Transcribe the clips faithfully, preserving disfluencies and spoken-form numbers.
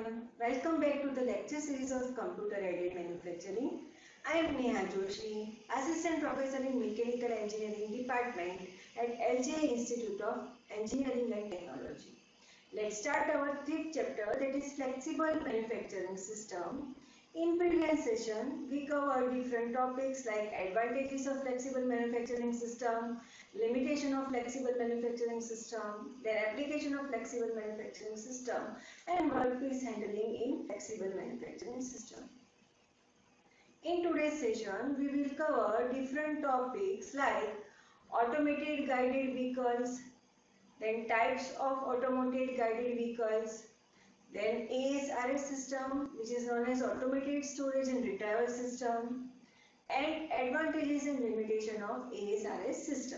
everyone, welcome back to the lecture series of Computer Aided Manufacturing. I am Neha Joshi, Assistant Professor in Mechanical Engineering Department at L J Institute of Engineering and Technology. Let's start our fifth chapter, that is Flexible Manufacturing System. In previous session, we covered different topics like advantages of flexible manufacturing system, limitation of flexible manufacturing system, then application of flexible manufacturing system, and workpiece handling in flexible manufacturing system. In today's session, we will cover different topics like automated guided vehicles, then types of automated guided vehicles, then A S R S system, which is known as automated storage and retrieval system, and advantages and limitation of A S R S system.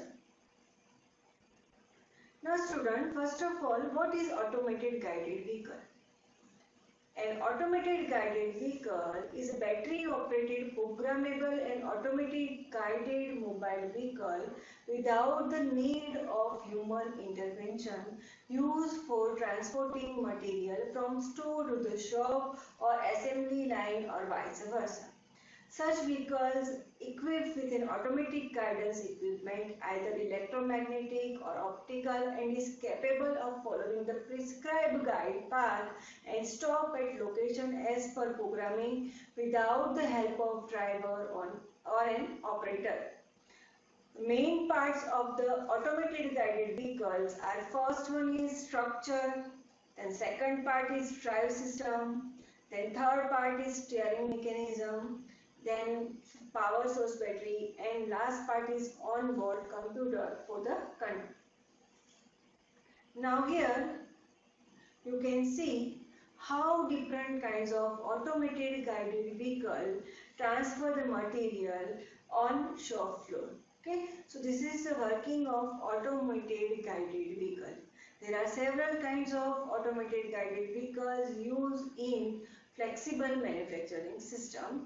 Now student, first of all, what is automated guided vehicle? An automated guided vehicle is a battery operated programmable and automated guided mobile vehicle without the need of human intervention, used for transporting material from store to the shop or assembly line or vice versa. Such vehicles equipped with an automatic guidance equipment, either electromagnetic or optical, and is capable of following the prescribed guide path and stop at location as per programming without the help of driver or, or an operator. Main parts of the automated guided vehicles are: first one is structure, then second part is drive system, then third part is steering mechanism, then power source battery, and last part is on-board computer for the control. Now here you can see how different kinds of automated guided vehicle transfer the material on shop floor. Okay, so this is the working of automated guided vehicle. There are several kinds of automated guided vehicles used in flexible manufacturing system.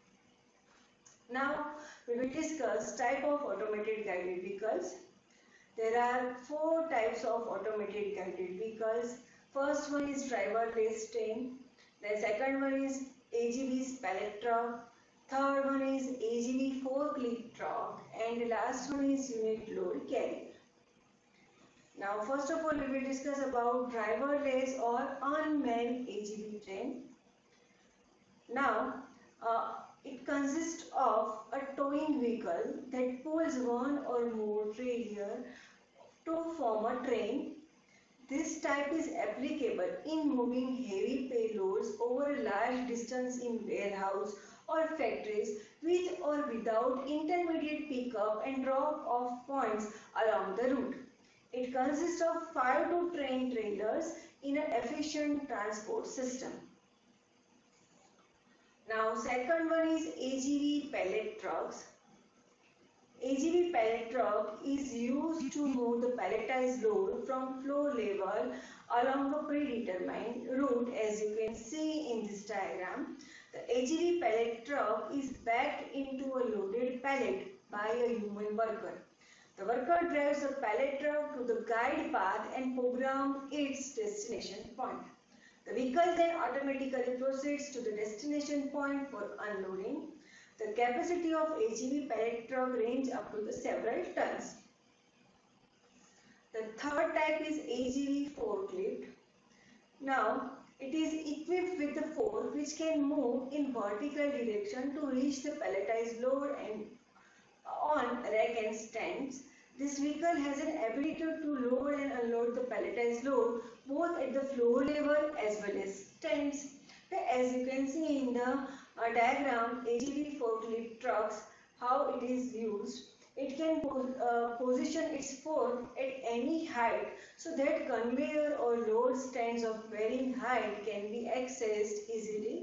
Now we will discuss type of automated guided vehicles. There are four types of automated guided vehicles. First one is driverless train. The second one is A G V pallet truck. Third one is A G V forklift truck, and the last one is unit load carrier. Now first of all we will discuss about driverless or unmanned A G V train. Now uh, it consists of a towing vehicle that pulls one or more trailer to form a train. This type is applicable in moving heavy payloads over a large distance in warehouse or factories with or without intermediate pickup and drop off points along the route. It consists of five to ten trailers in an efficient transport system. Now second one is A G V pallet trucks. A G V pallet truck is used to move the palletized load from floor level along a predetermined route, as you can see in this diagram. The A G V pallet truck is backed into a loaded pallet by a human worker. The worker drives the pallet truck to the guide path and programs its destination point. The vehicle then automatically proceeds to the destination point for unloading. The capacity of A G V pallet truck range up to the several tons. The third type is A G V forklift. Now it is equipped with a fork which can move in vertical direction to reach the palletized load and on rack and stands. This vehicle has an ability to load and unload the palletized load both at the floor level as well as stands. As you can see in the uh, diagram, A G V forklift trucks, how it is used. It can pos uh, position its fork at any height so that conveyor or load stands of varying height can be accessed easily.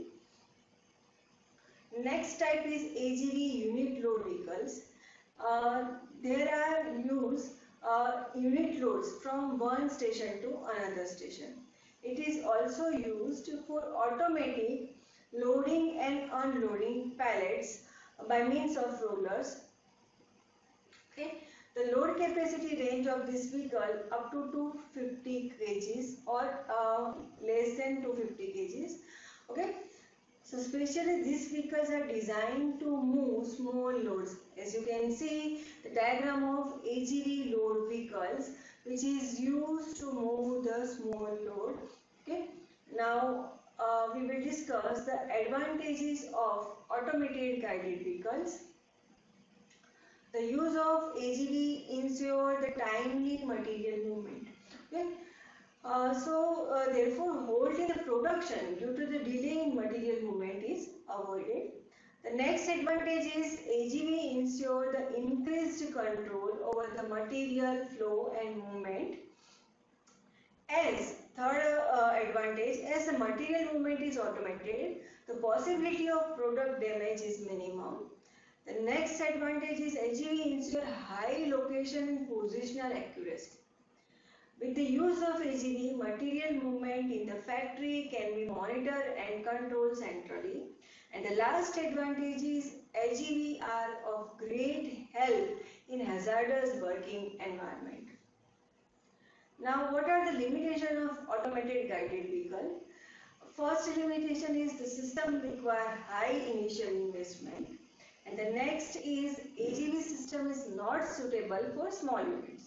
Next type is A G V unit load vehicles. Uh, there are used uh, unit loads from one station to another station. It is also used for automatic loading and unloading pallets by means of rollers. Okay. The load capacity range of this vehicle up to two hundred fifty kilograms or uh, less than two hundred fifty kilograms. Okay. So especially these vehicles are designed to move small loads. As you can see the diagram of A G V load vehicles, which is used to move the small load. Okay. Now uh, we will discuss the advantages of automated guided vehicles. The use of A G V ensure the timely material movement. Okay. Uh, so uh, therefore halt in the production due to the delay in material movement is avoided. The next advantage is A G V ensure the increased control over the material flow and movement. As third uh, advantage, as the material movement is automated, the possibility of product damage is minimum. The next advantage is A G V ensure high location and positional accuracy. With the use of A G V, material movement in the factory can be monitored and controlled centrally. And the last advantage is A G V are of great help in hazardous working environment. Now, what are the limitations of automated guided vehicle? First limitation is the system require high initial investment. And the next is A G V system is not suitable for small units.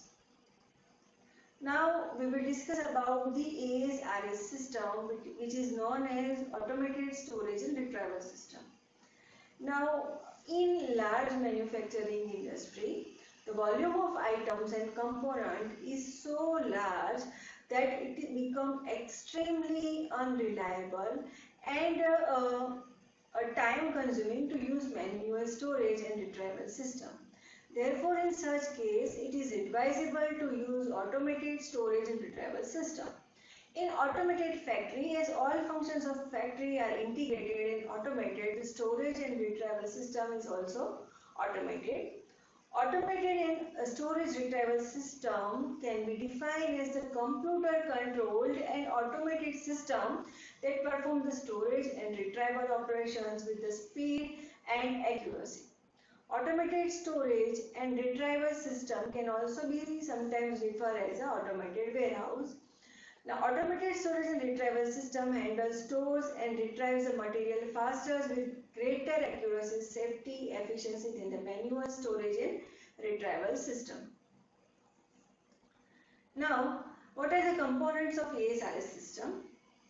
Now we will discuss about the A S R S system, which is known as Automated Storage and Retrieval System. Now in large manufacturing industry, the volume of items and component is so large that it becomes extremely unreliable and uh, uh, time consuming to use manual storage and retrieval system. Therefore, in such case, it is advisable to use automated storage and retrieval system. In automated factory, as all functions of factory are integrated and automated, the storage and retrieval system is also automated. Automated and storage retrieval system can be defined as the computer controlled and automated system that perform the storage and retrieval operations with the speed and accuracy. Automated storage and retrieval system can also be sometimes referred as an automated warehouse. Now, automated storage and retrieval system handles, stores and retrieves the material faster with greater accuracy, safety, efficiency than the manual storage and retrieval system. Now, what are the components of A S R S system?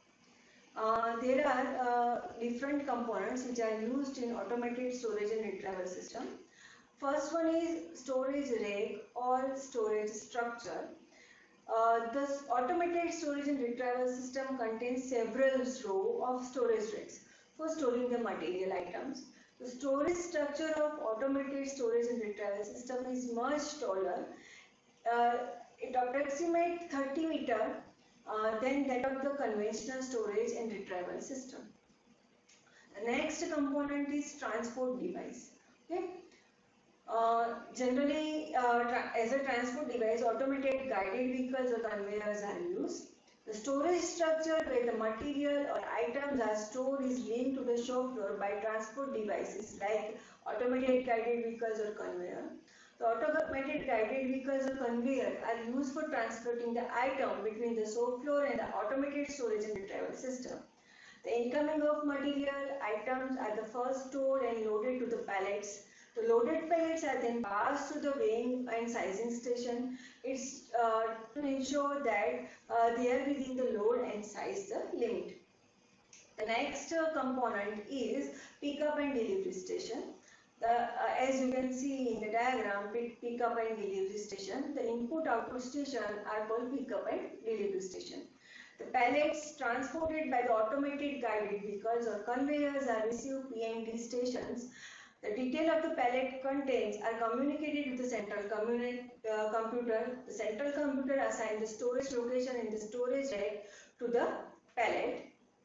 Uh, there are uh, different components which are used in automated storage and retrieval system. First one is storage rack or storage structure. Uh, this automated storage and retrieval system contains several rows of storage racks for storing the material items. The storage structure of automated storage and retrieval system is much taller. Uh, it approximates thirty meters Uh, than that of the conventional storage and retrieval system. The next component is transport device. Okay. Uh, generally, uh, as a transport device, automated guided vehicles or conveyors are used. The storage structure where the material or items are stored is linked to the shop floor by transport devices like automated guided vehicles or conveyor. The automated guided vehicles or conveyor are used for transporting the item between the shop floor and the automated storage and retrieval system. The incoming of material items are the first stored and loaded to the pallets. The loaded pallets are then passed to the weighing and sizing station. It's uh, to ensure that uh, they are within the load and size the limit. The next uh, component is pickup and delivery station. The, uh, as you can see in the diagram, pick, pickup and delivery station, the input-output station are called pickup and delivery station. The pallets transported by the automated guided vehicles or conveyors are received P and D stations. The detail of the pallet contents are communicated with the central uh, computer. The central computer assigns the storage location in the storage rack to the pallet.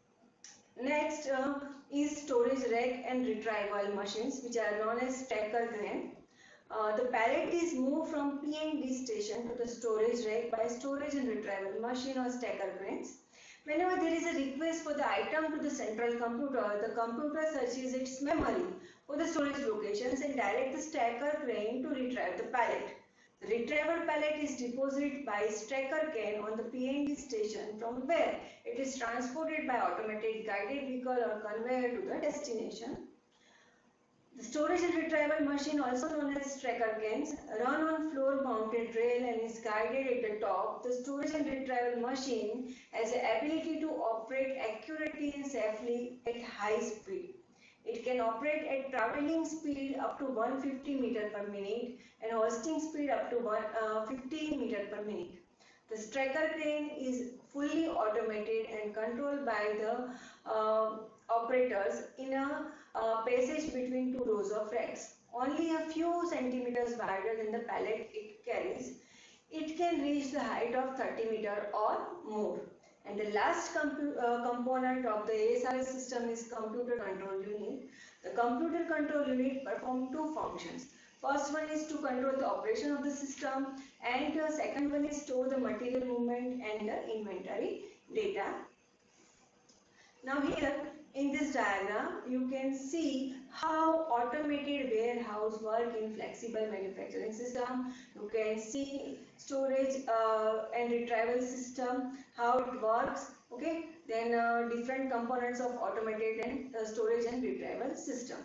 Next uh, is storage rack and retrieval machines, which are known as stacker crane. Uh, the pallet is moved from P and D station to the storage rack by storage and retrieval machine or stacker cranes. Whenever there is a request for the item to the central computer, the computer searches its memory for the storage locations and directs the stacker crane to retrieve the pallet. The retrieval pallet is deposited by stacker can on the P and D station, from where it is transported by automated guided vehicle or conveyor to the destination. The storage and retrieval machine, also known as stacker cans, run on floor-mounted rail and is guided at the top. The storage and retrieval machine has the ability to operate accurately and safely at high speed. It can operate at traveling speed up to one hundred fifty meters per minute and hoisting speed up to one hundred fifty meters per minute. The stacker crane is fully automated and controlled by the uh, operators in a uh, passage between two rows of racks. Only a few centimeters wider than the pallet it carries. It can reach the height of thirty meters or more. And the last comp uh, component of the A S R S system is computer control unit. The computer control unit performs two functions. First one is to control the operation of the system, and the second one is store the material movement and the inventory data. Now here in this diagram you can see how automated warehouse work in flexible manufacturing system. You can see storage uh, and retrieval system, how it works. Okay, then uh, different components of automated and uh, storage and retrieval system.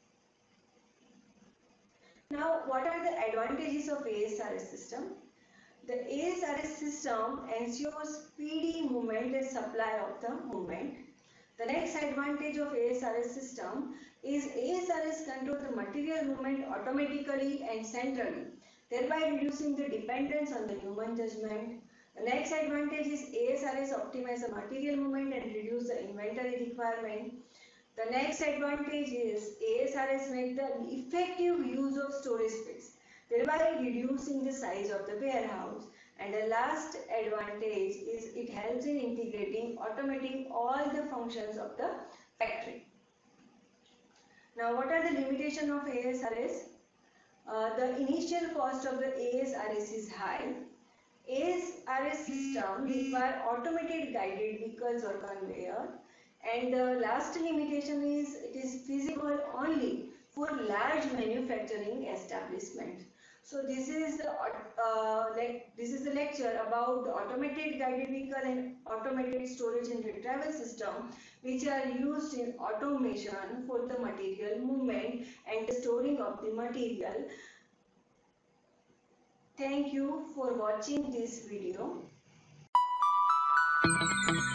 Now, what are the advantages of A S R S system? The A S R S system ensures speedy movement and supply of the movement. The next advantage of A S R S system is A S R S controls the material movement automatically and centrally, thereby reducing the dependence on the human judgment. The next advantage is A S R S optimizes the material movement and reduce the inventory requirement. The next advantage is A S R S makes the effective use of storage space, thereby reducing the size of the warehouse. And the last advantage is it helps in integrating, automating all the functions of the factory. Now, what are the limitations of A S R S? Uh, the initial cost of the A S R S is high. A S R S system require automated guided vehicles or conveyor. And the last limitation is it is feasible only for large manufacturing establishments. So this is the uh, like this is the lecture about the automated guided vehicle and automated storage and retrieval system, which are used in automation for the material movement and the storing of the material. Thank you for watching this video.